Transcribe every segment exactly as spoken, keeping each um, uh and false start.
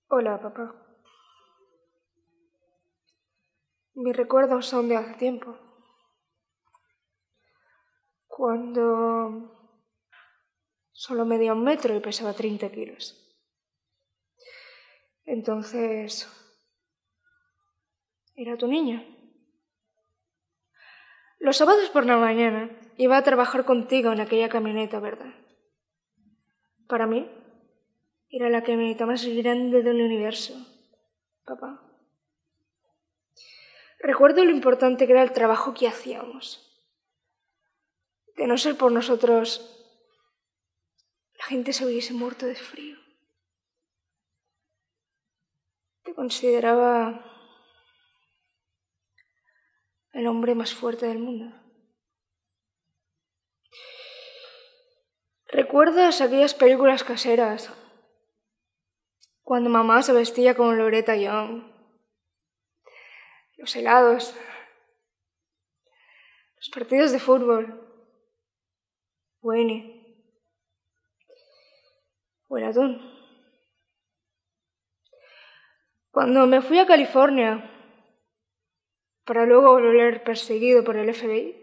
Hola, papá. Mis recuerdos son de hace tiempo, cuando solo medía un metro y pesaba treinta kilos. Entonces, era tu niña. Los sábados por la mañana iba a trabajar contigo en aquella camioneta, ¿verdad? Para mí, era la camioneta más grande del universo, papá. Recuerdo lo importante que era el trabajo que hacíamos. De no ser por nosotros, la gente se hubiese muerto de frío. Te consideraba el hombre más fuerte del mundo. ¿Recuerdas aquellas películas caseras? Cuando mamá se vestía como Loretta Young. Los helados. Los partidos de fútbol. Winnie. O el atún. Cuando me fui a California para luego volver perseguido por el F B I.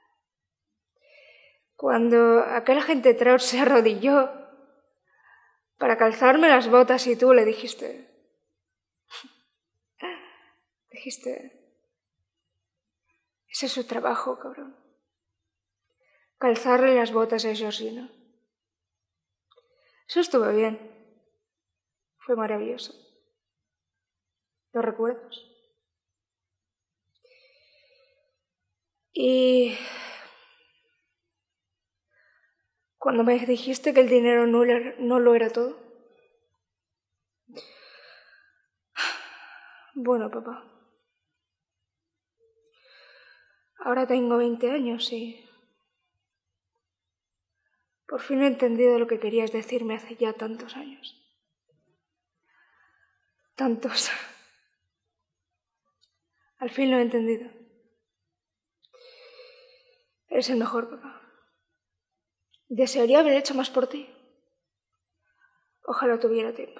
Cuando aquel agente Trout se arrodilló para calzarme las botas y tú le dijiste... Dijiste... Ese es su trabajo, cabrón. Calzarle las botas a Georgina. Eso estuvo bien. Fue maravilloso. ¿Lo recuerdas? Y... cuando me dijiste que el dinero no, no lo era todo. Bueno, papá. Ahora tengo veinte años y... por fin he entendido lo que querías decirme hace ya tantos años. Tantos. Al fin lo he entendido. Eres el mejor, papá. Desearía haber hecho más por ti. Ojalá tuviera tiempo.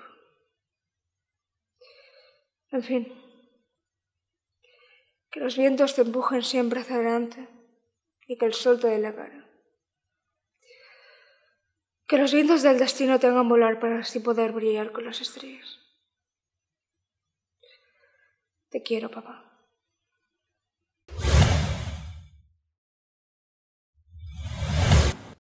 En fin, que los vientos te empujen siempre hacia adelante y que el sol te dé la cara. Que los vientos del destino te hagan volar para así poder brillar con las estrellas. Te quiero, papá.